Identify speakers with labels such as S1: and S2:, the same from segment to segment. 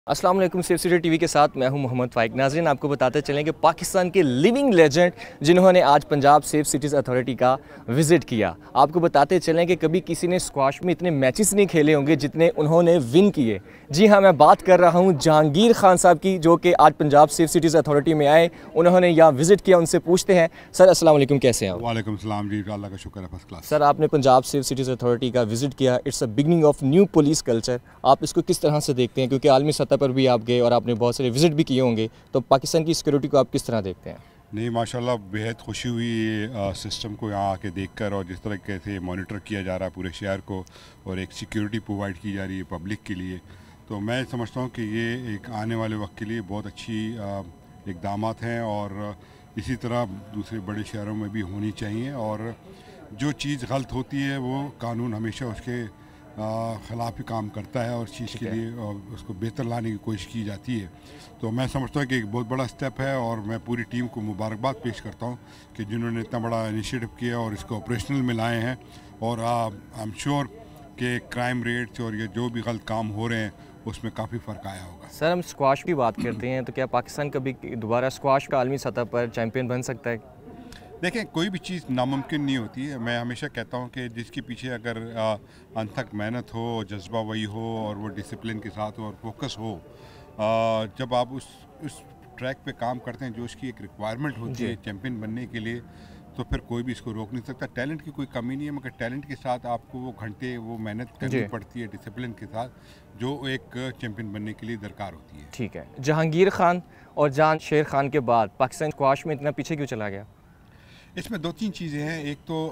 S1: अस्सलाम वालेकुम। Safe city TV के साथ मैं हूं मोहम्मद फ़ाइक। नाज़रीन, आपको बताते चलें कि पाकिस्तान के लिविंग लेजेंड जिन्होंने आज पंजाब सेफ सिटीज़ अथॉरिटी का विज़िट किया, आपको बताते चलें कि कभी किसी ने स्क्वाश में इतने मैचेस नहीं खेले होंगे जितने उन्होंने विन किए। जी हाँ, मैं बात कर रहा हूँ जहांगीर खान साहब की, जो कि आज पंजाब सेफ सिटीज़ अथॉरिटी में आए, उन्होंने यहाँ विज़िट किया। उनसे पूछते हैं। सर अस्सलाम वालेकुम, कैसे हैं आप?
S2: वालेकुम सलाम जी, अल्लाह का शुक्र है, फर्स्ट क्लास।
S1: सर, आपने पंजाब सेफ सिटीज़ अथॉरिटी का विज़िट किया, it's a beginning of new police culture. आप इसको किस तरह से देखते हैं, क्योंकि आलमी सतह पर भी आप गए और आपने बहुत सारे विज़िट भी किए होंगे, तो पाकिस्तान की सिक्योरिटी को आप किस तरह देखते हैं?
S2: नहीं, माशाल्लाह बेहद खुशी हुई सिस्टम को यहाँ आके देखकर, और जिस तरह से मॉनिटर किया जा रहा है पूरे शहर को और एक सिक्योरिटी प्रोवाइड की जा रही है पब्लिक के लिए, तो मैं समझता हूँ कि ये एक आने वाले वक्त के लिए बहुत अच्छी इकदामात हैं और इसी तरह दूसरे बड़े शहरों में भी होनी चाहिए। और जो चीज़ गलत होती है वो कानून हमेशा उसके ख़िलाफ़ ही काम करता है और चीज़ के लिए उसको बेहतर लाने की कोशिश की जाती है। तो मैं समझता हूँ कि एक बहुत बड़ा स्टेप है और मैं पूरी टीम को मुबारकबाद पेश करता हूँ कि जिन्होंने इतना बड़ा इनिशिएटिव किया और इसको ऑपरेशनल में लाए हैं। और आई एम श्योर कि क्राइम रेट्स और ये जो भी गलत काम हो रहे हैं उसमें काफ़ी फ़र्क आया होगा।
S1: सर, हम स्क्वाश की बात करते हैं, तो क्या पाकिस्तान कभी दोबारा स्क्वाश का आलमी सतह पर चैम्पियन बन सकता है?
S2: देखें, कोई भी चीज़ नामुमकिन नहीं होती है। मैं हमेशा कहता हूँ कि जिसके पीछे अगर अनथक मेहनत हो, जज्बा वही हो और वो डिसिप्लिन के साथ हो और फोकस हो, जब आप उस ट्रैक पे काम करते हैं जो उसकी एक रिक्वायरमेंट होती है चैम्पियन बनने के लिए, तो फिर कोई भी इसको रोक नहीं सकता। टैलेंट की कोई कमी नहीं है, मगर टैलेंट के साथ आपको वो घंटे वो मेहनत करनी पड़ती है डिसिप्लिन के साथ, जो एक चैम्पियन बनने के लिए दरकार होती है।
S1: ठीक है, जहांगीर खान और जान शेर खान के बाद पाकिस्तान स्क्वाश में इतना पीछे क्यों चला गया?
S2: इसमें दो तीन चीज़ें हैं। एक तो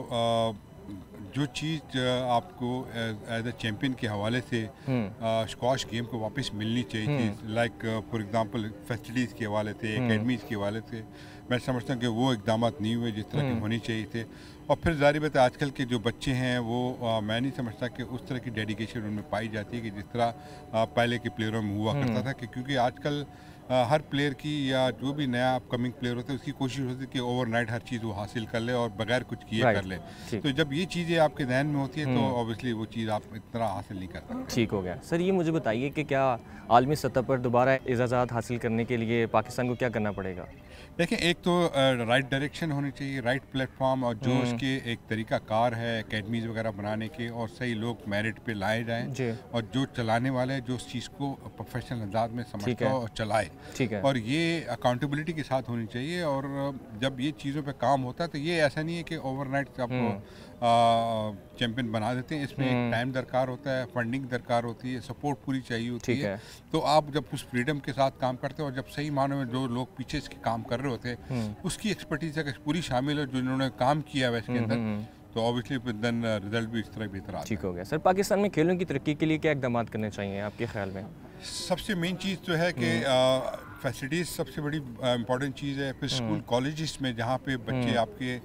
S2: जो चीज़ आपको एज अ चैम्पियन के हवाले से स्क्वाश गेम को वापस मिलनी चाहिए थी, लाइक फॉर एग्जांपल फैसिलिटीज़ के हवाले से, एकेडमीज़ के हवाले से, मैं समझता हूँ कि वो इकदाम नहीं हुए जिस तरह के होने चाहिए थे। और फिर ज़ाहिर बात है आजकल के जो बच्चे हैं वो मैं नहीं समझता कि उस तरह की डेडिकेशन उनमें पाई जाती है कि जिस तरह पहले के प्लेयरों में हुआ करता था। कि क्योंकि आजकल हर प्लेयर की या जो भी नया अपकमिंग प्लेयर होता है उसकी कोशिश होती है कि ओवरनाइट हर चीज़ वो हासिल कर ले और बगैर कुछ किए कर ले। तो जब ये चीज़ें आपके जहन में होती है तो ऑब्वियसली वो चीज़ आप इतना हासिल नहीं कर सकते।
S1: ठीक हो गया। सर, ये मुझे बताइए कि क्या आलमी सतह पर दोबारा इजाज़त हासिल करने के लिए पाकिस्तान को क्या करना पड़ेगा?
S2: देखें, एक तो राइट डायरेक्शन होनी चाहिए, राइट प्लेटफॉर्म, और जो उसके एक तरीका कार है एकेडमीज़ वगैरह बनाने के, और सही लोग मेरिट पे लाए जाएं और जो चलाने वाले जो उस चीज़ को प्रोफेशनल अंदाज में समझता हो और चलाए।
S1: ठीक है।
S2: और ये अकाउंटेबिलिटी के साथ होनी चाहिए। और जब ये चीज़ों पे काम होता है तो ये ऐसा नहीं है कि ओवरनाइट आपको चैम्पियन बना देते हैं। इसमें एक टाइम दरकार होता है, फंडिंग दरकार होती है, सपोर्ट पूरी चाहिए होती है। तो आप जब उस फ्रीडम के साथ काम करते हो और जब सही मानों में जो लोग पीछे इसके काम कर रहे होते हैं उसकी एक्सपर्टीज अगर पूरी शामिल है जो इन्होंने काम किया है इसके अंदर, तो ऑब्वियसली देन रिजल्ट भी इस तरह बेहतर आता है।
S1: ठीक हो गया। सर, पाकिस्तान में खेलों की तरक्की के लिए क्या इकदाम करने चाहिए आपके ख्याल में?
S2: सबसे मेन चीज़ तो है कि फैसिलिटीज़ सबसे बड़ी इम्पॉर्टेंट चीज़ है। फिर स्कूल कॉलेजेस में जहाँ पे बच्चे आपके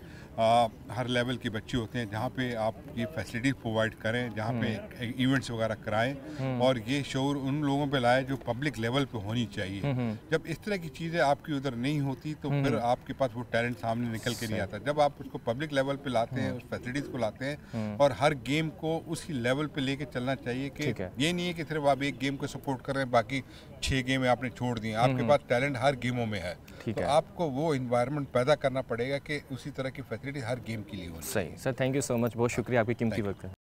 S2: हर लेवल के बच्चे होते हैं, जहाँ पे आप ये फैसिलिटीज प्रोवाइड करें, जहाँ पे इवेंट्स वगैरह कराएं और ये शोर उन लोगों पे लाए जो पब्लिक लेवल पे होनी चाहिए। जब इस तरह की चीज़ें आपकी उधर नहीं होती तो फिर आपके पास वो टैलेंट सामने निकल के नहीं आता। जब आप उसको पब्लिक लेवल पे लाते हैं, उस फैसिलिटीज़ को लाते हैं, और हर गेम को उसी लेवल पे लेके चलना चाहिए कि ये नहीं है कि सिर्फ आप एक गेम को सपोर्ट कर रहे हैं, बाकी 6 गेम आपने छोड़ दिए। आपके पास टैलेंट हर गेमों में है, तो आपको वो इन्वायरमेंट पैदा करना पड़ेगा कि उसी तरह की फैसिलिटी हर गेम के लिए हो।
S1: सही। Sir, thank you so much, बहुत शुक्रिया, आपकी कीमती वक्त है।